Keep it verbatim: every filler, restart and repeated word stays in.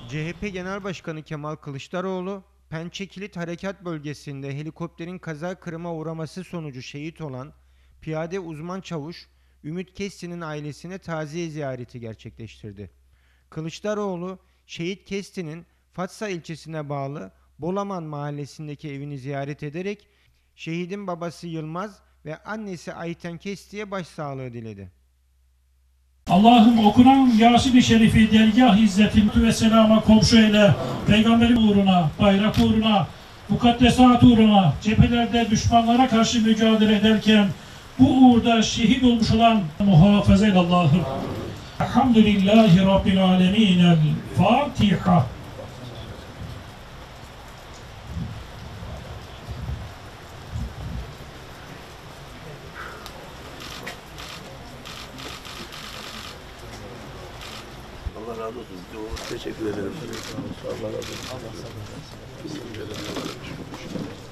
C H P Genel Başkanı Kemal Kılıçdaroğlu, Pençe Kilit Harekat Bölgesi'nde helikopterin kaza kırıma uğraması sonucu şehit olan piyade uzman çavuş Ümit Kestin'in ailesine taziye ziyareti gerçekleştirdi. Kılıçdaroğlu, şehit Kestin'in Fatsa ilçesine bağlı Bolaman mahallesindeki evini ziyaret ederek şehidin babası Yılmaz ve annesi Ayten Kestin'e başsağlığı diledi. Allah'ım okunan Yasin-i Şerif'i dergâh izzetin ve selama komşu eyle, Peygamberin uğruna, bayrak uğruna, mukaddesat uğruna, cephelerde düşmanlara karşı mücadele ederken bu uğurda şehit olmuş olan muhafaza eyle Allah'ım. Elhamdülillahi Rabbil alemin. El Fatiha. Allah razı olsun. Teşekkür ederim. Allah razı olsun.